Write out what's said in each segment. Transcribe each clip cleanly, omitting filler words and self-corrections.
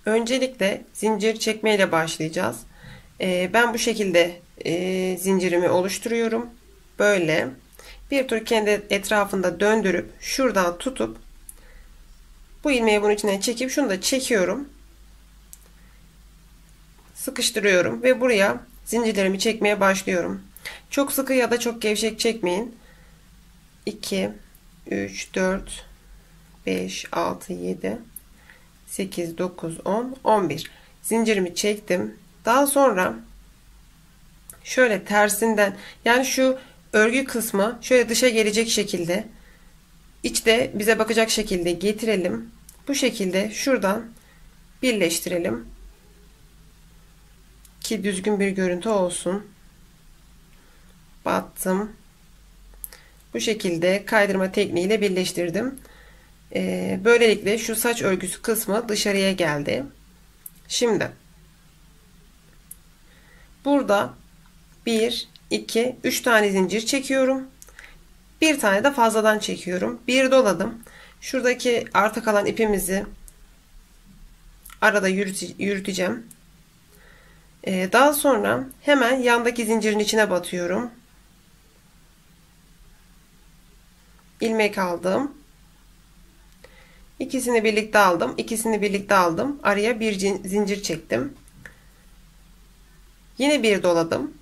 Öncelikle zincir çekme ile başlayacağız. Ben bu şekilde zincirimi oluşturuyorum. Böyle bir tur kendi etrafında döndürüp şuradan tutup bu ilmeği bunun içine çekip şunu da çekiyorum. Sıkıştırıyorum ve buraya zincirlerimi çekmeye başlıyorum. Çok sıkı ya da çok gevşek çekmeyin. 2, 3, 4, 5, 6, 7, 8, 9, 10, 11. Zincirimi çektim. Daha sonra şöyle tersinden, yani şu örgü kısmı şöyle dışa gelecek şekilde, içte bize bakacak şekilde getirelim. Bu şekilde şuradan birleştirelim ki düzgün bir görüntü olsun. Battım. Bu şekilde kaydırma tekniğiyle birleştirdim. Böylelikle şu saç örgüsü kısmı dışarıya geldi. Şimdi burada 1, 2, 3 tane zincir çekiyorum. Bir tane de fazladan çekiyorum. Bir doladım. Şuradaki arta kalan ipimizi arada yürüteceğim. Daha sonra hemen yandaki zincirin içine batıyorum. İlmek aldım. İkisini birlikte aldım. İkisini birlikte aldım. Araya bir zincir çektim. Yine bir doladım.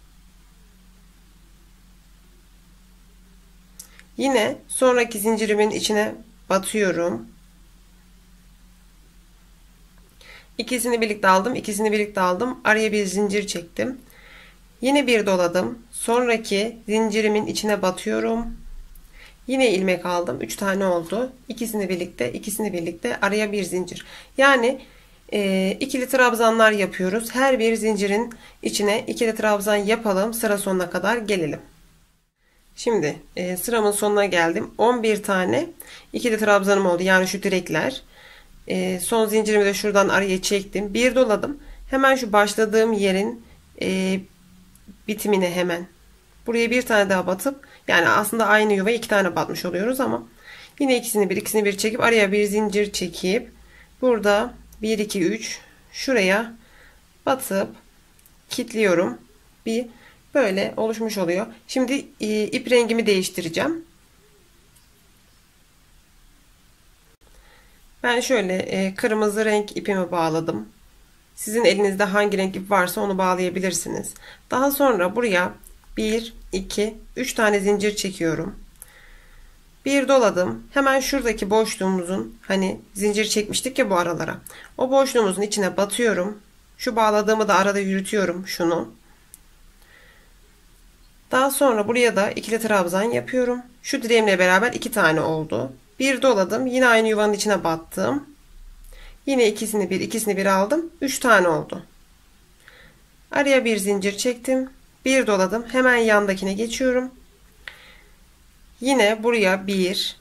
Yine sonraki zincirimin içine batıyorum. İkisini birlikte aldım. İkisini birlikte aldım. Araya bir zincir çektim. Yine bir doladım. Sonraki zincirimin içine batıyorum. Yine ilmek aldım. 3 tane oldu. İkisini birlikte araya bir zincir. Yani ikili trabzanlar yapıyoruz. Her bir zincirin içine ikili trabzan yapalım. Sıra sonuna kadar gelelim. Şimdi sıramın sonuna geldim. 11 tane ikili trabzanım oldu. Yani şu direkler. Son zincirimi de şuradan araya çektim. Bir doladım. Hemen şu başladığım yerin bitimine hemen buraya bir tane daha batıp, yani aslında aynı yuvaya iki tane batmış oluyoruz ama yine ikisini bir çekip araya bir zincir çekip burada 1 2 3 şuraya batıp kilitliyorum. Bir böyle oluşmuş oluyor. Şimdi ip rengimi değiştireceğim. Ben şöyle kırmızı renk ipimi bağladım. Sizin elinizde hangi renk ip varsa onu bağlayabilirsiniz. Daha sonra buraya 1 2 3 tane zincir çekiyorum. Bir doladım. Hemen şuradaki boşluğumuzun, hani zincir çekmiştik ya bu aralara. O boşluğumuzun içine batıyorum. Şu bağladığımı da arada yürütüyorum şunu. Daha sonra buraya da ikili trabzan yapıyorum. Şu direğimle beraber iki tane oldu. Bir doladım. Yine aynı yuvanın içine battım. Yine ikisini bir aldım. 3 tane oldu. Araya bir zincir çektim. Bir doladım. Hemen yandakine geçiyorum. Yine buraya 1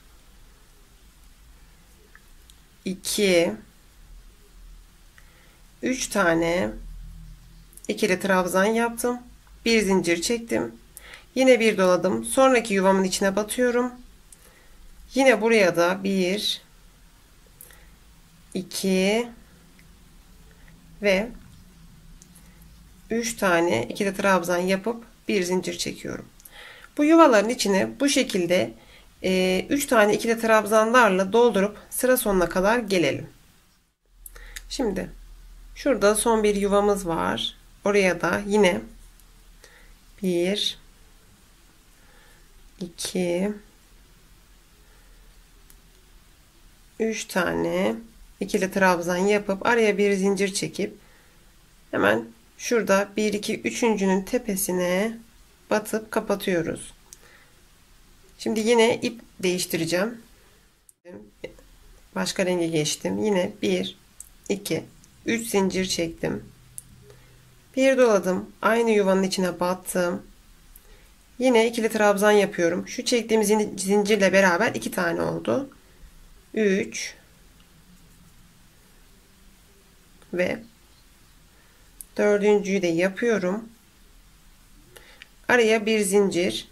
2 3 tane ikili trabzan yaptım. Bir zincir çektim. Yine bir doladım. Sonraki yuvamın içine batıyorum. Yine buraya da 1 2 ve 3 tane ikili trabzan yapıp bir zincir çekiyorum. Bu yuvaların içine bu şekilde 3 tane ikili trabzanlarla doldurup sıra sonuna kadar gelelim. Şimdi şurada son bir yuvamız var. Oraya da yine 1 2 3 tane ikili trabzan yapıp araya bir zincir çekip hemen şurada 1 2 üçüncünün tepesine batıp kapatıyoruz. Şimdi yine ip değiştireceğim. Başka renge geçtim. Yine 1 2 3 zincir çektim. Bir doladım. Aynı yuvanın içine battım. Yine ikili trabzan yapıyorum. Şu çektiğim zincirle beraber iki tane oldu. 3 ve dördüncüyü de yapıyorum. Araya bir zincir.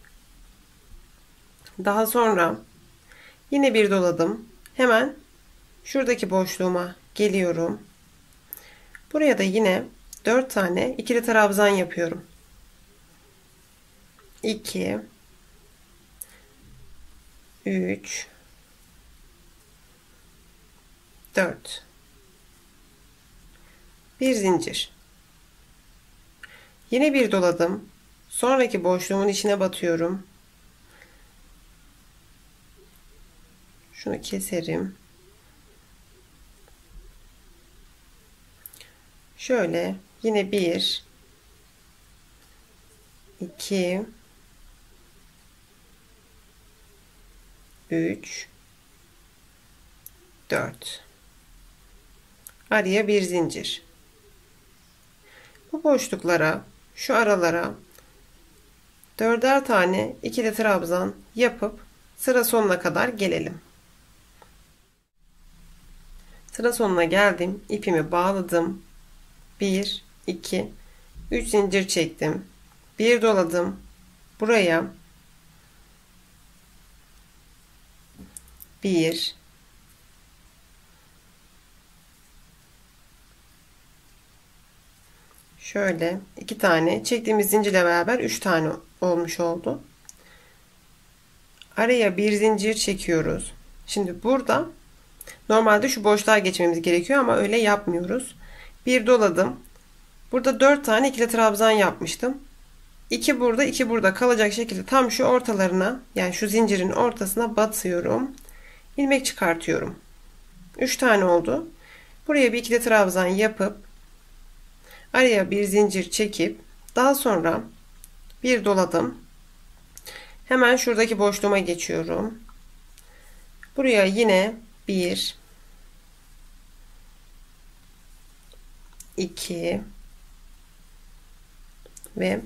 Daha sonra yine bir doladım. Hemen şuradaki boşluğuma geliyorum. Buraya da yine 4 tane ikili trabzan yapıyorum. 2 3 4 bir zincir. Yine bir doladım. Sonraki boşluğumun içine batıyorum. Şunu keserim. Şöyle yine 1 2 3 4 araya bir zincir. Bu boşluklara, şu aralara 4'er tane ikili trabzan yapıp sıra sonuna kadar gelelim. Sıra sonuna geldim. İpimi bağladım. 1 2 3 zincir çektim. Bir doladım. Buraya 1 şöyle 2 tane çektiğimiz zincirle beraber 3 tane olmuş oldu. Araya bir zincir çekiyoruz. Şimdi burada normalde şu boşluğa geçmemiz gerekiyor ama öyle yapmıyoruz. Bir doladım. Burada 4 tane ikili trabzan yapmıştım. 2 burada, 2 burada kalacak şekilde tam şu ortalarına, yani şu zincirin ortasına batıyorum. İlmek çıkartıyorum. 3 tane oldu. Buraya bir ikili trabzan yapıp araya bir zincir çekip daha sonra bir doladım. Hemen şuradaki boşluğuma geçiyorum. Buraya yine 1 2 ve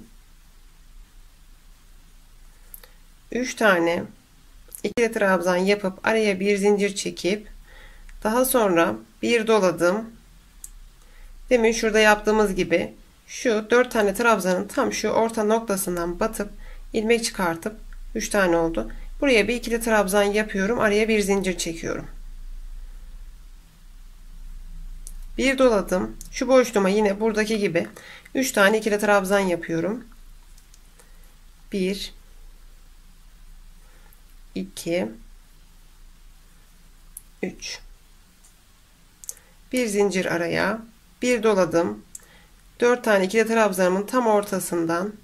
3 tane ikili trabzan yapıp araya bir zincir çekip daha sonra bir doladım. Demin şurada yaptığımız gibi şu 4 tane trabzanın tam şu orta noktasından batıp ilmek çıkartıp 3 tane oldu. Buraya bir ikili trabzan yapıyorum. Araya bir zincir çekiyorum. Bir doladım. Şu boşluğuma yine buradaki gibi 3 tane ikili trabzan yapıyorum. 1 2 3 bir zincir araya bir doladım. 4 tane ikili trabzanımın tam ortasından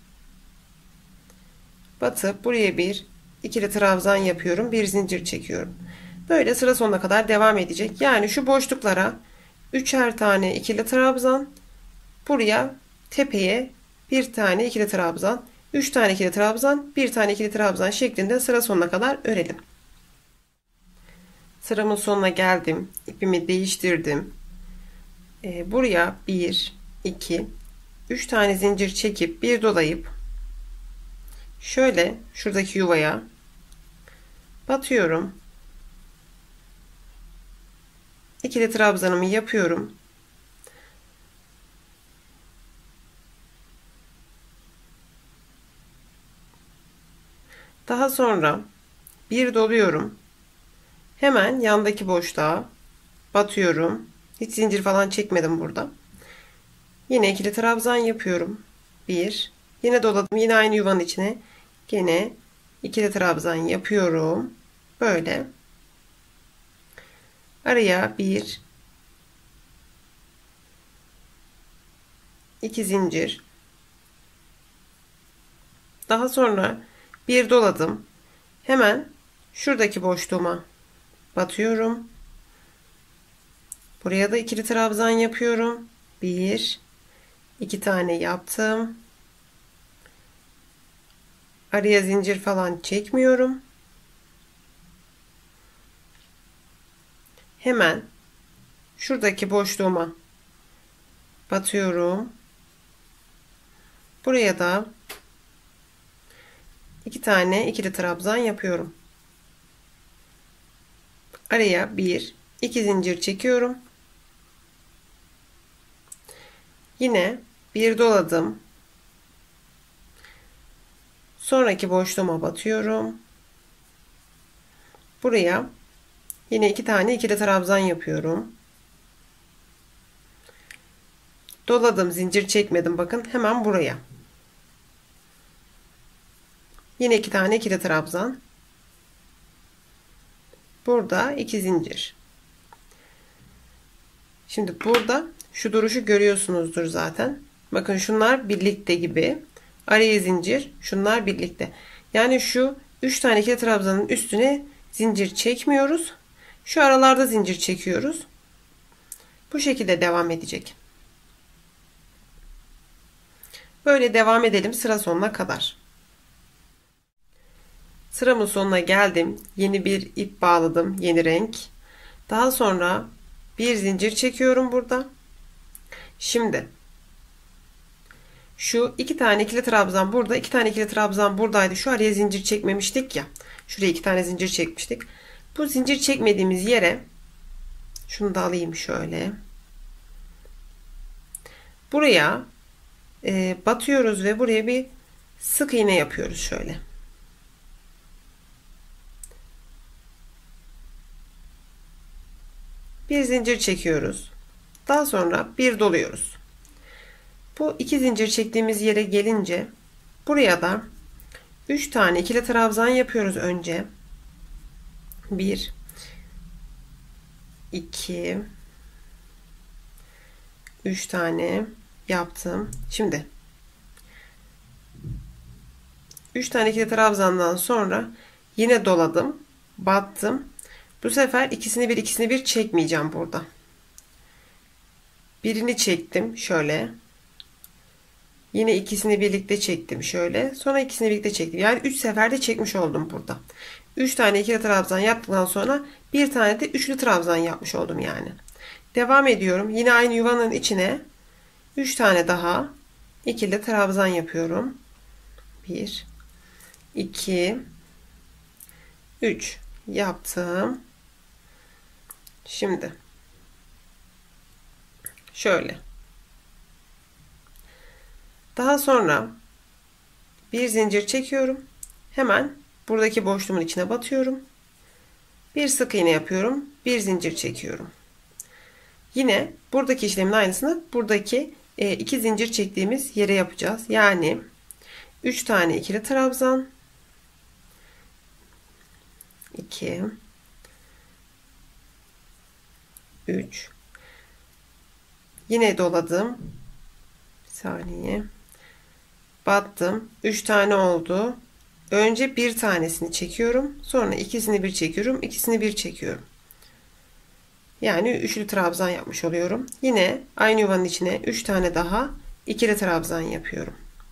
batıp buraya bir ikili trabzan yapıyorum. Bir zincir çekiyorum. Böyle sıra sonuna kadar devam edecek. Yani şu boşluklara 3'er tane ikili trabzan, buraya tepeye bir tane ikili trabzan, 3 tane ikili trabzan, bir tane ikili trabzan şeklinde sıra sonuna kadar örelim. Sıramın sonuna geldim. İpimi değiştirdim. Buraya 1 2 3 tane zincir çekip bir dolayıp şöyle şuradaki yuvaya batıyorum. İkili trabzanımı yapıyorum. Daha sonra bir doluyorum. Hemen yandaki boşluğa batıyorum. Hiç zincir falan çekmedim burada. Yine ikili trabzan yapıyorum. Bir. Yine doladım. Yine aynı yuvanın içine. Gene ikili trabzan yapıyorum. Böyle. Araya bir, iki zincir. Daha sonra bir doladım. Hemen şuradaki boşluğuma batıyorum. Buraya da ikili trabzan yapıyorum. Bir, iki tane yaptım. Araya zincir falan çekmiyorum. Hemen şuradaki boşluğuma batıyorum. Buraya da iki tane ikili trabzan yapıyorum. Araya bir, iki zincir çekiyorum. Yine bir doladım. Sonraki boşluğuma batıyorum. Buraya yine iki tane ikili trabzan yapıyorum. Doladım, zincir çekmedim. Bakın hemen buraya. Yine 2 tane ikili trabzan. Burada 2 zincir. Şimdi burada şu duruşu görüyorsunuzdur zaten. Bakın şunlar birlikte gibi. Araya zincir, şunlar birlikte. Yani şu 3 tane ikili trabzanın üstüne zincir çekmiyoruz. Şu aralarda zincir çekiyoruz. Bu şekilde devam edecek. Böyle devam edelim sıra sonuna kadar. Sıramın sonuna geldim. Yeni bir ip bağladım. Yeni renk. Daha sonra bir zincir çekiyorum burada. Şimdi şu 2 tane ikili trabzan burada. 2 tane ikili trabzan buradaydı. Şu araya zincir çekmemiştik ya. Şuraya 2 tane zincir çekmiştik. Bu zincir çekmediğimiz yere şunu da alayım şöyle. Buraya batıyoruz ve buraya bir sık iğne yapıyoruz şöyle. Bir zincir çekiyoruz. Daha sonra bir doluyoruz. Bu 2 zincir çektiğimiz yere gelince buraya da 3 tane ikili trabzan yapıyoruz önce. 1 2 3 tane yaptım. Şimdi 3 tane ikili trabzandan sonra yine doladım, battım. Bu sefer ikisini bir çekmeyeceğim burada. Birini çektim şöyle. Yine ikisini birlikte çektim şöyle. Sonra ikisini birlikte çektim. Yani 3 seferde çekmiş oldum burada. 3 tane ikili trabzan yaptıktan sonra bir tane de üçlü trabzan yapmış oldum yani. Devam ediyorum. Yine aynı yuvanın içine 3 tane daha ikili trabzan yapıyorum. 1 2 3 yaptım. Şimdi şöyle. Daha sonra bir zincir çekiyorum. Hemen buradaki boşluğumun içine batıyorum. Bir sık iğne yapıyorum. Bir zincir çekiyorum. Yine buradaki işlemin aynısını buradaki 2 zincir çektiğimiz yere yapacağız. Yani 3 tane ikili trabzan, 2 3 yine doladım. Bir saniye. Battım. 3 tane oldu. Önce bir tanesini çekiyorum. Sonra ikisini bir çekiyorum. İkisini bir çekiyorum. Yani üçlü trabzan yapmış oluyorum. Yine aynı yuvanın içine 3 tane daha ikili trabzan yapıyorum.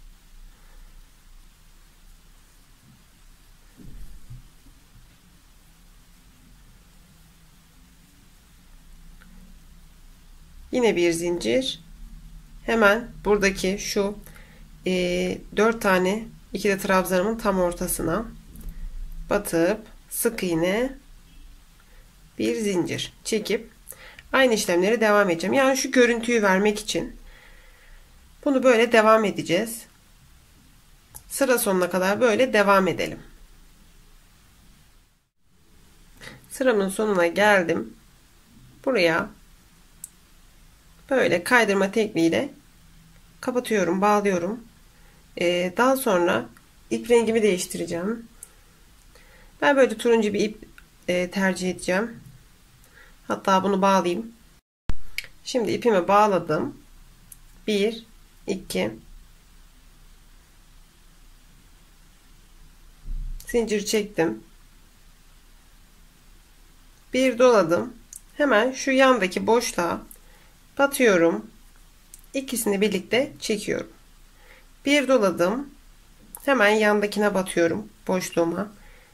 Yine bir zincir. Hemen buradaki şu 4 tane ikili trabzanımın tam ortasına batıp sık iğne, bir zincir çekip aynı işlemleri devam edeceğim. Yani şu görüntüyü vermek için bunu böyle devam edeceğiz. Sıra sonuna kadar böyle devam edelim. Sıramın sonuna geldim. Buraya böyle kaydırma tekniğiyle kapatıyorum, bağlıyorum. Daha sonra ip rengimi değiştireceğim. Ben böyle turuncu bir ip tercih edeceğim. Hatta bunu bağlayayım. Şimdi ipimi bağladım. 1 2 zincir çektim. Bir doladım. Hemen şu yandaki boşluğa batıyorum. İkisini birlikte çekiyorum. Bir doladım. Hemen yandakine batıyorum boşluğuma.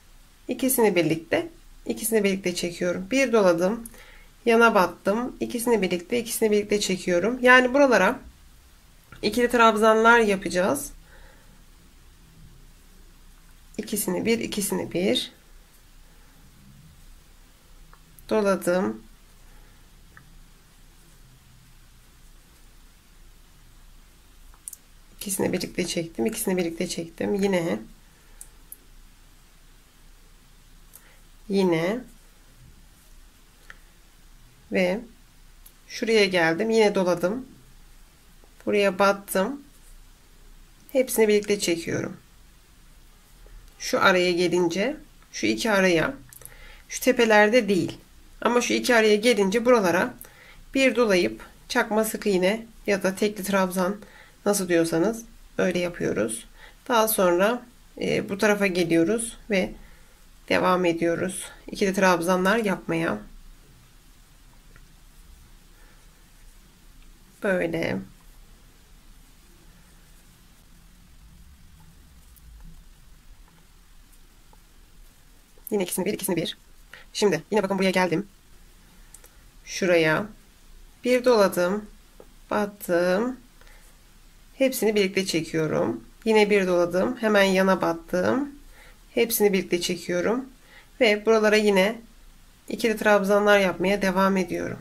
İkisini birlikte çekiyorum. Bir doladım. Yana battım. İkisini birlikte çekiyorum. Yani buralara ikili trabzanlar yapacağız. İkisini bir doladım. İkisini birlikte çektim. Yine ve şuraya geldim. Yine doladım. Buraya battım. Hepsini birlikte çekiyorum. Şu araya gelince, şu iki araya, şu tepelerde değil. Ama şu iki araya gelince buralara bir dolayıp çakma sık iğne ya da tekli trabzan nasıl diyorsanız öyle yapıyoruz. Daha sonra bu tarafa geliyoruz ve devam ediyoruz. İkili trabzanlar yapmaya. Böyle. Yine ikisini bir, ikisini bir. Şimdi yine bakın buraya geldim. Şuraya bir doladım, battım. Hepsini birlikte çekiyorum. Yine bir doladım, hemen yana battım. Hepsini birlikte çekiyorum ve buralara yine ikili trabzanlar yapmaya devam ediyorum.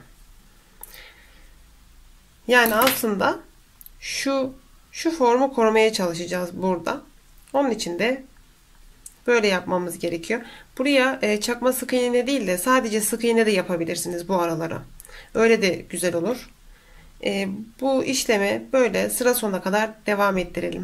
Yani aslında şu formu korumaya çalışacağız burada. Onun için de böyle yapmamız gerekiyor. Buraya çakma sık iğne değil de sadece sık iğne de yapabilirsiniz bu aralara. Öyle de güzel olur. Bu işlemi böyle sıra sonuna kadar devam ettirelim.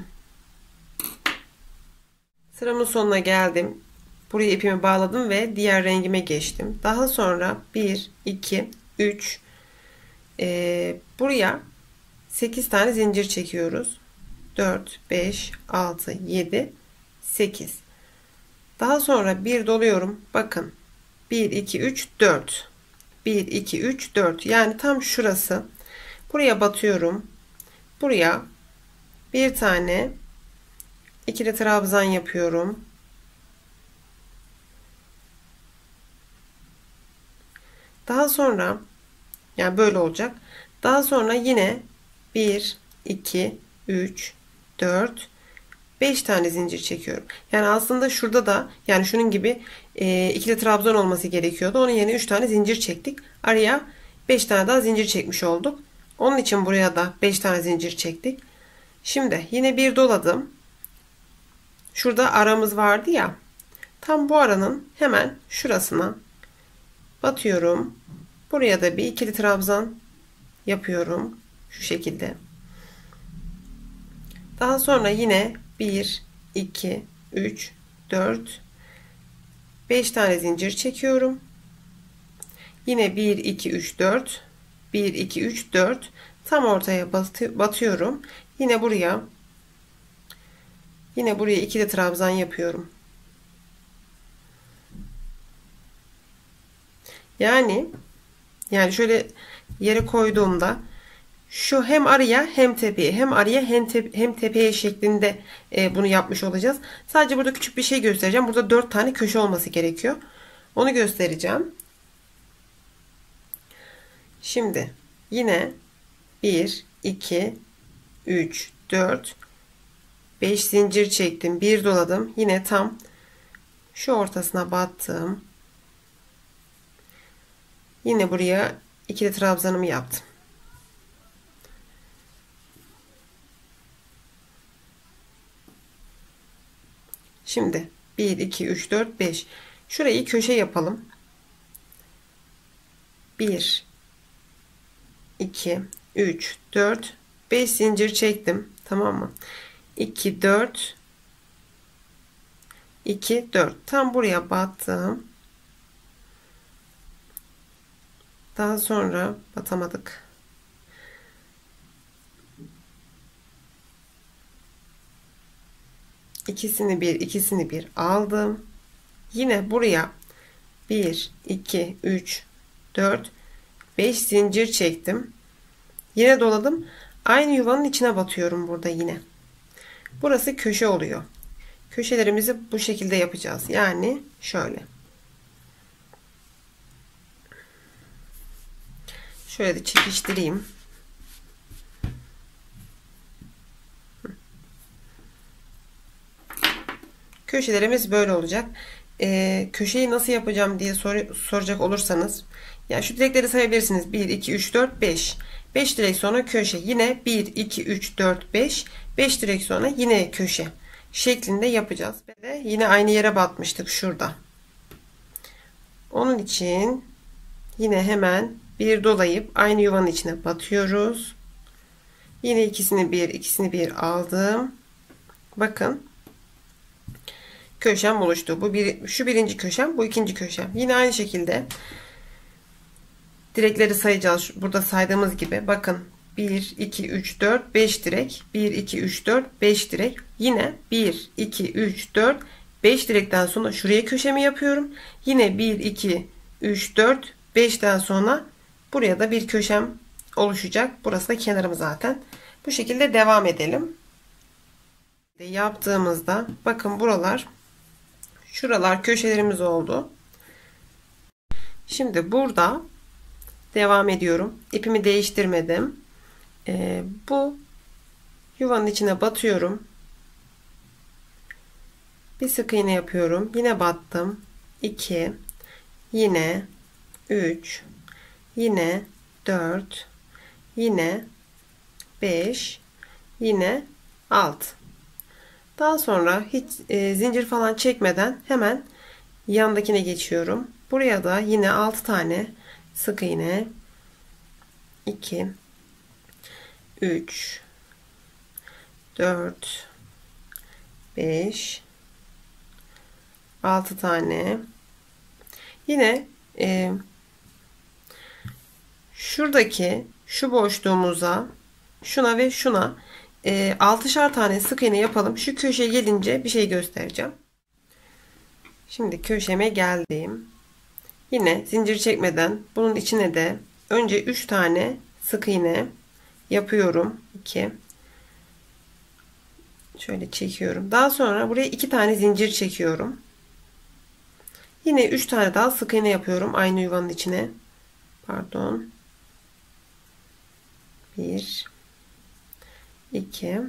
Sıramın sonuna geldim. Buraya ipimi bağladım ve diğer rengime geçtim. Daha sonra 1, 2, 3 buraya 8 tane zincir çekiyoruz. 4, 5, 6, 7, 8. Daha sonra bir doluyorum. Bakın. 1, 2, 3, 4. 1, 2, 3, 4. Yani tam şurası. Buraya batıyorum. Buraya bir tane ikili trabzan yapıyorum. Daha sonra yani böyle olacak. Daha sonra yine 1, 2, 3, 4, 5 tane zincir çekiyorum. Yani aslında şurada da yani şunun gibi ikili trabzan olması gerekiyordu. Onun yerine 3 tane zincir çektik. Araya 5 tane daha zincir çekmiş olduk. Onun için buraya da 5 tane zincir çektik. Şimdi yine bir doladım. Şurada aramız vardı ya. Tam bu aranın hemen şurasına batıyorum. Buraya da bir ikili trabzan yapıyorum. Şu şekilde. Daha sonra yine 1, 2, 3, 4, 5 tane zincir çekiyorum. Yine 1, 2, 3, 4, 1, 2, 3, 4 tam ortaya batıyorum. Yine buraya ikili trabzan yapıyorum. Yani şöyle yere koyduğumda şu hem araya hem tepeye hem araya hem tepeye şeklinde bunu yapmış olacağız. Sadece burada küçük bir şey göstereceğim. Burada 4 tane köşe olması gerekiyor. Onu göstereceğim. Şimdi yine 1, 2, 3, 4, 5 zincir çektim. Bir doladım. Yine tam şu ortasına battım. Yine buraya ikili trabzanımı yaptım. Şimdi 1, 2, 3, 4, 5. Şurayı köşe yapalım. 1, 2, 3, 4, 5 zincir çektim. Tamam mı? 2, 4, 2, 4. Tam buraya battım. Daha sonra batamadık. İkisini bir aldım. Yine buraya 1, 2, 3, 4, 5 zincir çektim. Yine doladım. Aynı yuvanın içine batıyorum burada yine. Burası köşe oluyor. Köşelerimizi bu şekilde yapacağız. Yani şöyle. Şöyle de çekiştireyim. Köşelerimiz böyle olacak. Köşeyi nasıl yapacağım diye soracak olursanız ya şu direkleri sayabilirsiniz. 1, 2, 3, 4, 5. 5 direk sonra köşe. Yine 1, 2, 3, 4, 5. 5 direk sonra yine köşe şeklinde yapacağız. Ve yine aynı yere batmıştık şurada. Onun için yine hemen bir dolayıp aynı yuvanın içine batıyoruz. Yine ikisini bir aldım. Bakın. Köşem oluştu. Şu birinci köşem, bu ikinci köşem. Yine aynı şekilde direkleri sayacağız. Burada saydığımız gibi. Bakın 1, 2, 3, 4, 5 direk. 1, 2, 3, 4, 5 direk. Yine 1, 2, 3, 4, 5 direkten sonra şuraya köşemi yapıyorum. Yine 1, 2, 3, 4, 5'ten sonra buraya da bir köşem oluşacak. Burası da kenarım zaten. Bu şekilde devam edelim. Yaptığımızda bakın şuralar köşelerimiz oldu. Şimdi burada devam ediyorum. İpimi değiştirmedim. Bu yuvanın içine batıyorum. Bir sık iğne yapıyorum. Yine battım. 2, yine 3, yine 4, yine 5, yine 6. Daha sonra hiç zincir falan çekmeden hemen yandakine geçiyorum. Buraya da yine 6 tane sık iğne. 2, 3, 4, 5, 6 tane. Yine şu boşluğumuza şuna ve şuna 6'şar tane sık iğne yapalım. Şu köşeye gelince bir şey göstereceğim. Şimdi köşeme geldim. Yine zincir çekmeden bunun içine de önce 3 tane sık iğne yapıyorum. 2. Şöyle çekiyorum. Daha sonra buraya 2 tane zincir çekiyorum. Yine 3 tane daha sık iğne yapıyorum aynı yuvanın içine. Pardon. 1, 2,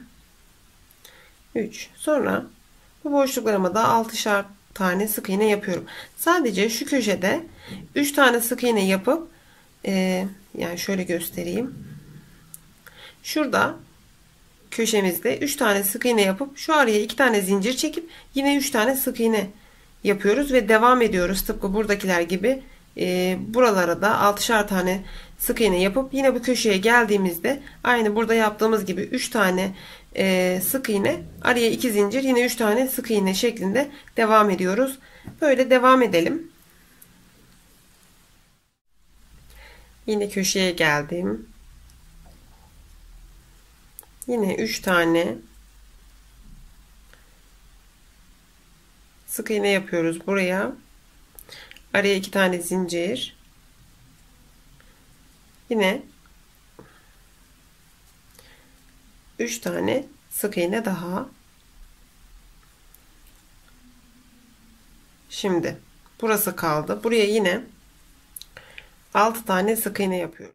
3. Sonra bu boşluklarıma da 6'şar tane sık iğne yapıyorum. Sadece şu köşede 3 tane sık iğne yapıp yani şöyle göstereyim. Şurada köşemizde 3 tane sık iğne yapıp şu araya 2 tane zincir çekip yine 3 tane sık iğne yapıyoruz ve devam ediyoruz. Tıpkı buradakiler gibi buralara da 6'şar tane sık iğne yapıp yine bu köşeye geldiğimizde aynı burada yaptığımız gibi 3 tane sık iğne, araya 2 zincir, yine 3 tane sık iğne şeklinde devam ediyoruz. Böyle devam edelim. Yine köşeye geldim. Yine 3 tane sık iğne yapıyoruz buraya. Araya 2 tane zincir. Yine 3 tane sık iğne daha. Şimdi burası kaldı. Buraya yine 6 tane sık iğne yapıyorum.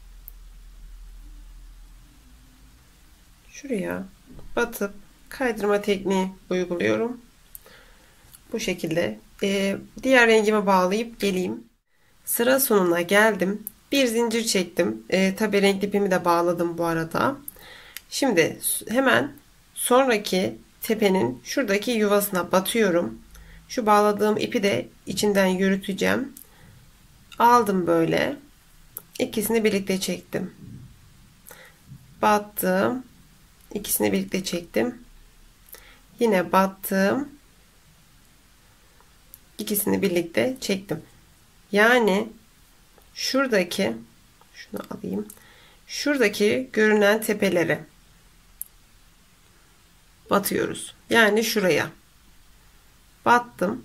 Şuraya batıp kaydırma tekniği uyguluyorum. Bu şekilde diğer rengime bağlayıp geleyim. Sıra sonuna geldim. Bir zincir çektim. Tabi renkli ipimi de bağladım bu arada. Şimdi hemen sonraki tepenin şuradaki yuvasına batıyorum. Şu bağladığım ipi de içinden yürüteceğim. Aldım böyle. İkisini birlikte çektim. Battım. İkisini birlikte çektim. Yine battım. İkisini birlikte çektim. Yani şuradaki, şunu alayım. Şuradaki görünen tepelere batıyoruz. Yani şuraya battım,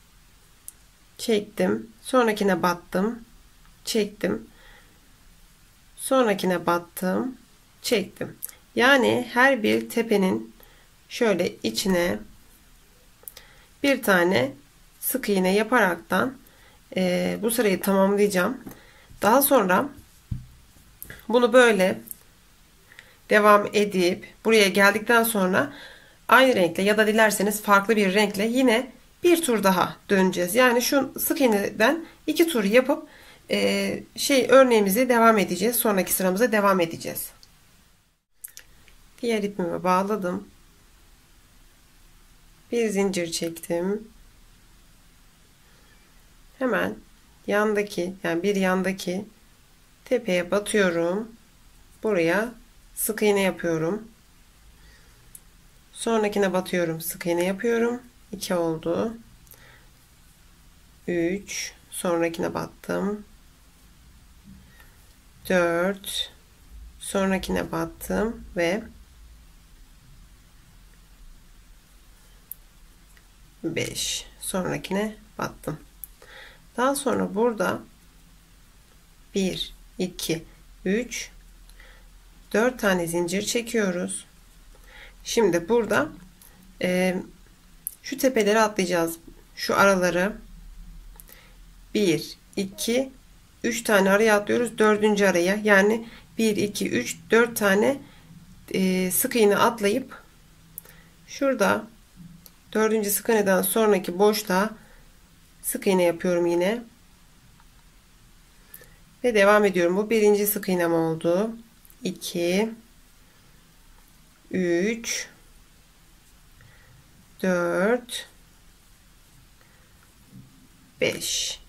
çektim, sonrakine battım, çektim, sonrakine battım, çektim. Yani her bir tepenin şöyle içine bir tane sık iğne yaparaktan bu sırayı tamamlayacağım. Daha sonra bunu böyle devam edip buraya geldikten sonra aynı renkle ya da dilerseniz farklı bir renkle yine bir tur daha döneceğiz. Yani şu sık iğneden 2 tur yapıp örneğimizi devam edeceğiz. Sonraki sıramıza devam edeceğiz. Diğer ipimi bağladım. Bir zincir çektim. Hemen yandaki, yani bir yandaki tepeye batıyorum. Buraya sık iğne yapıyorum. Sonrakine batıyorum, sık iğne yapıyorum. 2 oldu. 3, sonrakine battım. 4, sonrakine battım ve 5, sonrakine battım. Daha sonra burada 1, 2, 3, 4 tane zincir çekiyoruz. Şimdi burada şu tepeleri atlayacağız. Şu araları 1, 2, 3 tane araya atlıyoruz. Dördüncü araya, yani 1, 2, 3, 4 tane sık iğne atlayıp şurada dördüncü sık iğneden sonraki boşluğa sık iğne yapıyorum yine. Ve devam ediyorum. Bu birinci sık iğnem oldu. 2, 3, 4, 5.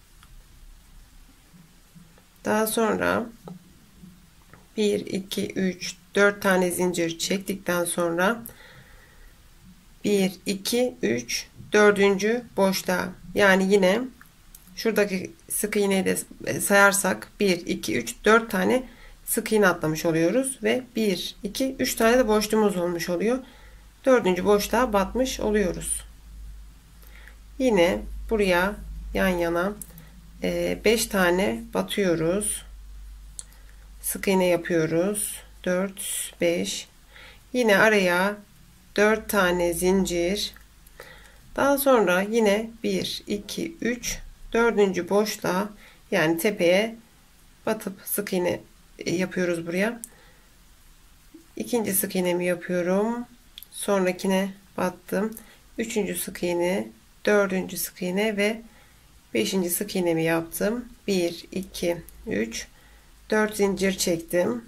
Daha sonra 1, 2, 3, 4 tane zincir çektikten sonra 1, 2, 3, dördüncü boşluğa, yani yine şuradaki sık iğneyi de sayarsak 1, 2, 3, 4 tane sık iğne atlamış oluyoruz ve 1, 2, 3 tane de boşluğumuz olmuş oluyor. Dördüncü boşluğa batmış oluyoruz. Yine buraya yan yana 5 tane batıyoruz. Sık iğne yapıyoruz. 4, 5. Yine araya 4 tane zincir. Daha sonra yine 1, 2, 3, dördüncü boşluğa, yani tepeye batıp sık iğne yapıyoruz buraya. İkinci sık iğnemi yapıyorum. Sonrakine battım. Üçüncü sık iğne, dördüncü sık iğne ve beşinci sık iğnemi yaptım. 1, 2, 3, 4 zincir çektim.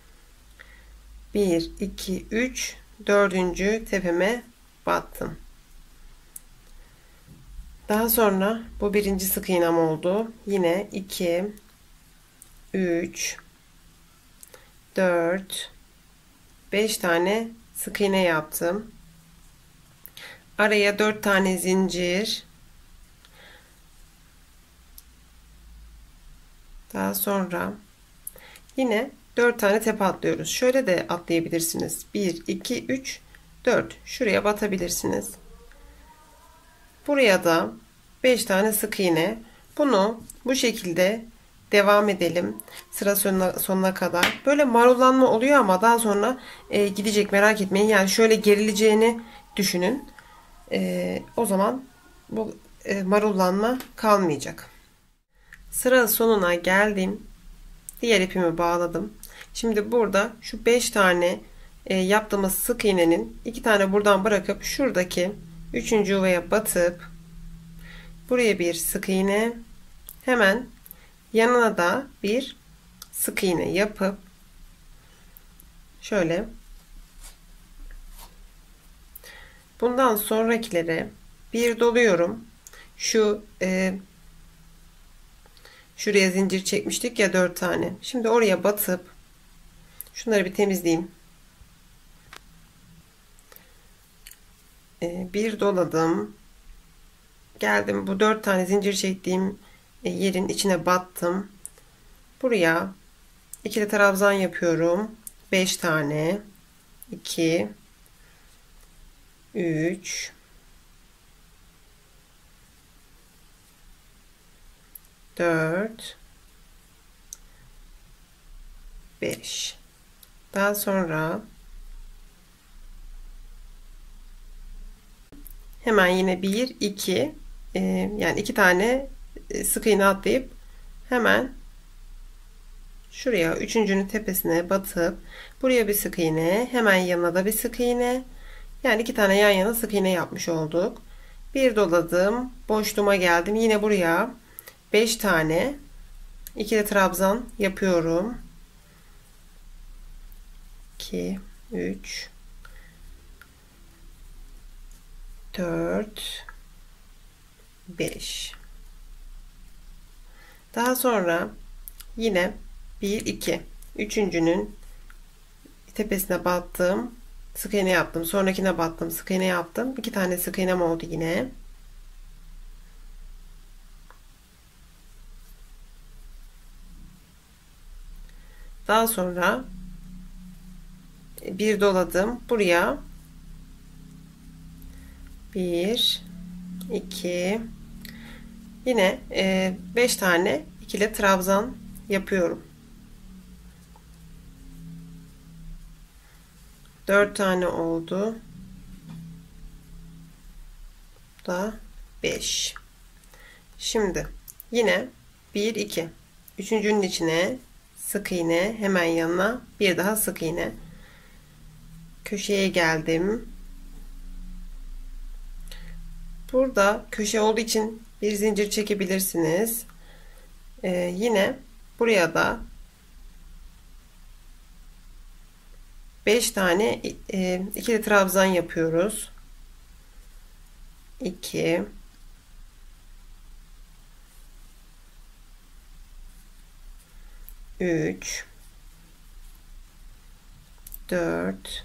1, 2, 3, dördüncü tepeme battım. Daha sonra bu birinci sık iğnem oldu. Yine 2, 3, 4, 5 tane sık iğne yaptım. Araya 4 tane zincir. Daha sonra yine 4 tane tepe atlıyoruz. Şöyle de atlayabilirsiniz. 1, 2, 3, 4. Şuraya batabilirsiniz. Buraya da 5 tane sık iğne. Bunu bu şekilde devam edelim. Sıra sonuna kadar. Böyle marullanma oluyor ama daha sonra gidecek, merak etmeyin. Yani şöyle gerileceğini düşünün. O zaman bu marullanma kalmayacak. Sıra sonuna geldim. Diğer ipimi bağladım. Şimdi burada şu 5 tane yaptığımız sık iğnenin 2 tane buradan bırakıp şuradaki 3. yuvaya batıp buraya bir sık iğne, hemen yanına da bir sık iğne yapıp şöyle bundan sonrakilere bir doluyorum. Şuraya zincir çekmiştik ya, 4 tane. Şimdi oraya batıp şunları bir temizleyeyim. Bir doladım. Geldim, bu 4 tane zincir çektiğim yerin içine battım. Buraya ikili trabzan yapıyorum. 5 tane. 2, 3, 4, 5. Daha sonra hemen yine 1, 2, yani 2 tane sık iğne atlayıp hemen şuraya üçüncünün tepesine batıp buraya bir sık iğne, hemen yanına da bir sık iğne, yani 2 tane yan yana sık iğne yapmış olduk. Bir doladım, boşluğuma geldim, yine buraya 5 tane ikili trabzan yapıyorum. 2, 3, 4, 5. Daha sonra yine 1, 2, üçüncünün tepesine battım. Sık iğne yaptım. Sonrakine battım. Sık iğne yaptım. 2 tane sık iğnem oldu yine. Daha sonra bir doladım. Buraya 1 2 yine 5 tane ikili trabzan yapıyorum. 4 tane oldu. Da 5. Şimdi yine 1 2 üçüncünün içine sık iğne, hemen yanına bir daha sık iğne. Köşeye geldim. Burada köşe olduğu için bir zincir çekebilirsiniz. Yine buraya da 5 tane ikili trabzan yapıyoruz. 2 3 4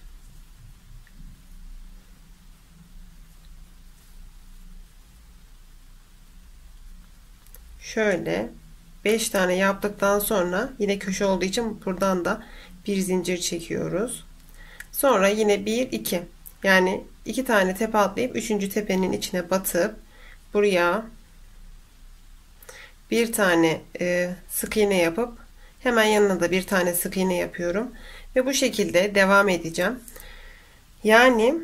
şöyle 5 tane yaptıktan sonra yine köşe olduğu için buradan da bir zincir çekiyoruz. Sonra yine 1 2 yani 2 tane tepe atlayıp 3. tepenin içine batıp buraya bir tane sık iğne yapıp hemen yanına da bir tane sık iğne yapıyorum ve bu şekilde devam edeceğim. Yani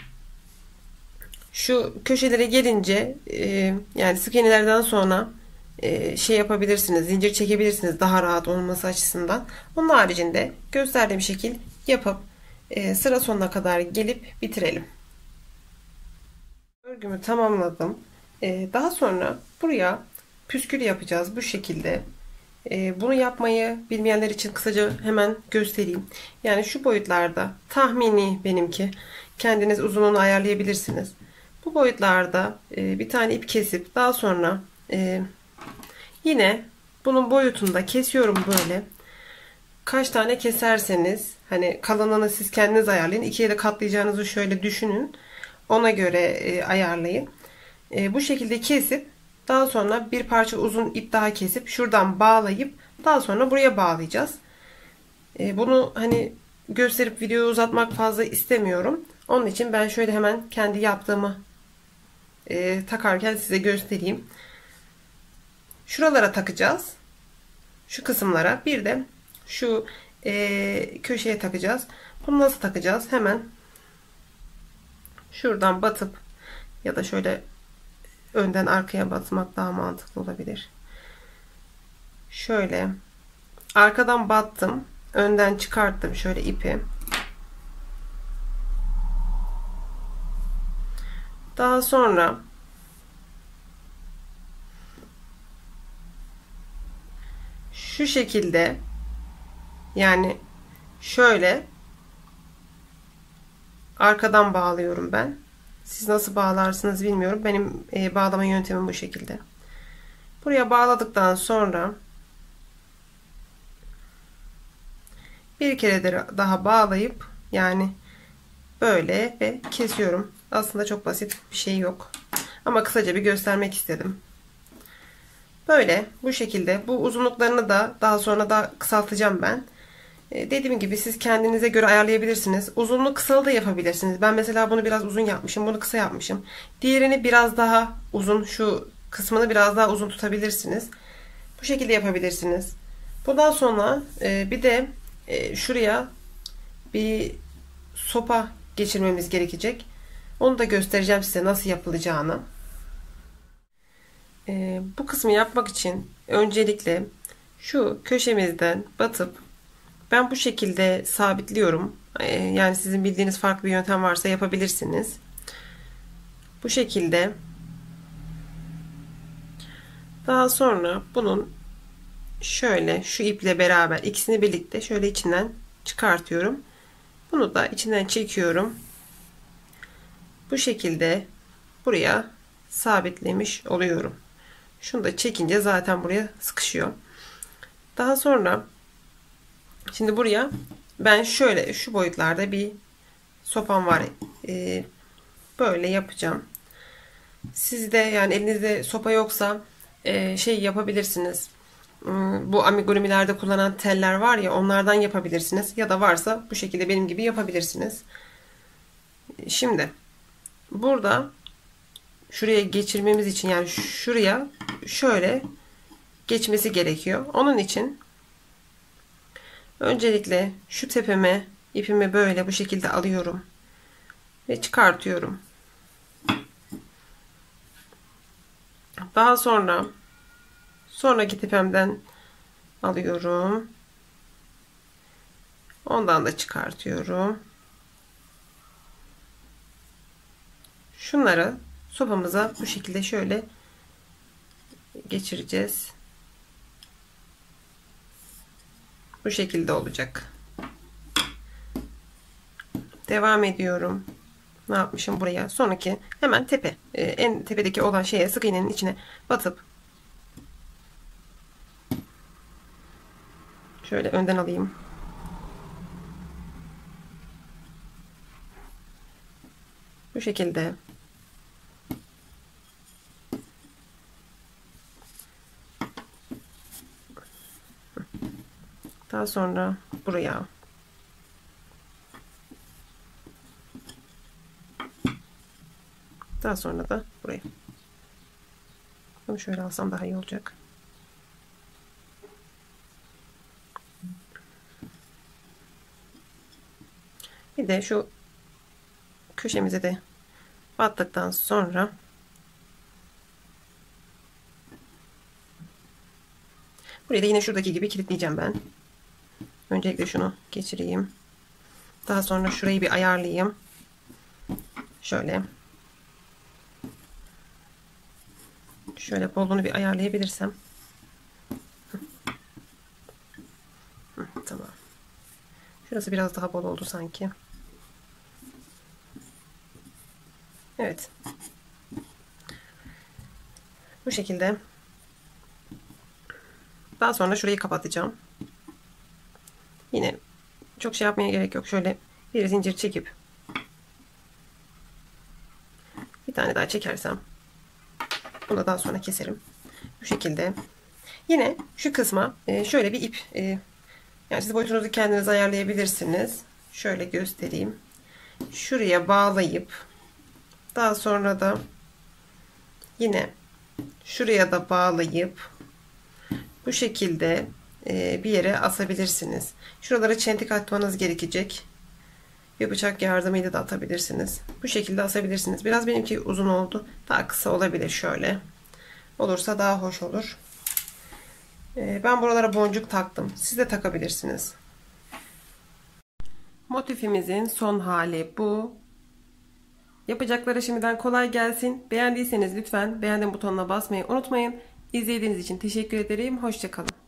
şu köşelere gelince yani sık iğnelerden sonra şey yapabilirsiniz, zincir çekebilirsiniz daha rahat olması açısından. Onun haricinde gösterdiğim şekil yapıp sıra sonuna kadar gelip bitirelim. Örgümü tamamladım. Daha sonra buraya püskül yapacağız bu şekilde. Bunu yapmayı bilmeyenler için kısaca hemen göstereyim. Yani şu boyutlarda tahmini benimki. Kendiniz uzunluğunu ayarlayabilirsiniz. Bu boyutlarda bir tane ip kesip daha sonra yine bunun boyutunda kesiyorum böyle. Kaç tane keserseniz hani kalınlığını siz kendiniz ayarlayın. İkiye de katlayacağınızı şöyle düşünün. Ona göre ayarlayın. Bu şekilde kesip daha sonra bir parça uzun ip daha kesip şuradan bağlayıp daha sonra buraya bağlayacağız. Bunu hani gösterip videoyu uzatmak fazla istemiyorum. Onun için ben şöyle hemen kendi yaptığımı takarken size göstereyim. Şuralara takacağız. Şu kısımlara. Bir de şu köşeye takacağız. Bunu nasıl takacağız? Hemen şuradan batıp ya da şöyle önden arkaya batmak daha mantıklı olabilir. Şöyle arkadan battım. Önden çıkarttım şöyle ipi. Daha sonra şu şekilde yani şöyle arkadan bağlıyorum ben. Siz nasıl bağlarsınız bilmiyorum. Benim bağlama yöntemim bu şekilde. Buraya bağladıktan sonra bir kere de daha bağlayıp yani böyle ve kesiyorum. Aslında çok basit bir şey yok. Ama kısaca bir göstermek istedim. Böyle bu şekilde bu uzunluklarını da daha sonra da kısaltacağım ben. Dediğim gibi siz kendinize göre ayarlayabilirsiniz. Uzunluğu kısalı da yapabilirsiniz. Ben mesela bunu biraz uzun yapmışım. Bunu kısa yapmışım. Diğerini biraz daha uzun, şu kısmını biraz daha uzun tutabilirsiniz. Bu şekilde yapabilirsiniz. Bundan sonra bir de şuraya bir sopa geçirmemiz gerekecek. Onu da göstereceğim size nasıl yapılacağını. Bu kısmı yapmak için öncelikle şu köşemizden batıp ben bu şekilde sabitliyorum. Yani sizin bildiğiniz farklı bir yöntem varsa yapabilirsiniz. Bu şekilde. Daha sonra bunun şöyle şu iple beraber ikisini birlikte şöyle içinden çıkartıyorum. Bunu da içinden çekiyorum. Bu şekilde buraya sabitlemiş oluyorum. Şunu da çekince zaten buraya sıkışıyor. Daha sonra şimdi buraya Ben şöyle şu boyutlarda bir sopam var. Böyle yapacağım. Sizde yani elinizde sopa yoksa şey yapabilirsiniz. Bu amigurumilerde kullanılan teller var ya, onlardan yapabilirsiniz. Ya da varsa bu şekilde benim gibi yapabilirsiniz. Şimdi burada şuraya geçirmemiz için, yani şuraya şöyle geçmesi gerekiyor. Onun için öncelikle şu tepeme ipimi böyle bu şekilde alıyorum ve çıkartıyorum. Daha sonra sonraki tepemden alıyorum. Ondan da çıkartıyorum. Şunları sopamıza bu şekilde şöyle geçireceğiz. Bu şekilde olacak. Devam ediyorum. Ne yapmışım buraya? Sonraki hemen tepe. En tepedeki olan şeye, sık iğnenin içine batıp şöyle önden alayım. Bu şekilde. Daha sonra buraya. Daha sonra da buraya. Bunu şöyle alsam daha iyi olacak. Bir de şu köşemize de battıktan sonra burayı da yine şuradaki gibi kilitleyeceğim ben. Öncelikle şunu geçireyim. Daha sonra şurayı bir ayarlayayım. Şöyle. Şöyle bolluğunu bir ayarlayabilirsem. Tamam. Şurası biraz daha bol oldu sanki. Evet. Bu şekilde. Daha sonra şurayı kapatacağım. Yine çok şey yapmaya gerek yok. Şöyle bir zincir çekip bir tane daha çekersem bunu daha sonra keserim. Bu şekilde. Yine şu kısma şöyle bir ip, yani siz boyutunuzu kendiniz ayarlayabilirsiniz. Şöyle göstereyim. Şuraya bağlayıp daha sonra da yine şuraya da bağlayıp bu şekilde bir yere asabilirsiniz. Şuralara çentik atmanız gerekecek. Bir bıçak yardımıyla da atabilirsiniz. Bu şekilde asabilirsiniz. Biraz benimki uzun oldu. Daha kısa olabilir şöyle. Olursa daha hoş olur. Ben buralara boncuk taktım. Siz de takabilirsiniz. Motifimizin son hali bu. Yapacakları şimdiden kolay gelsin. Beğendiyseniz lütfen beğendim butonuna basmayı unutmayın. İzlediğiniz için teşekkür ederim. Hoşça kalın.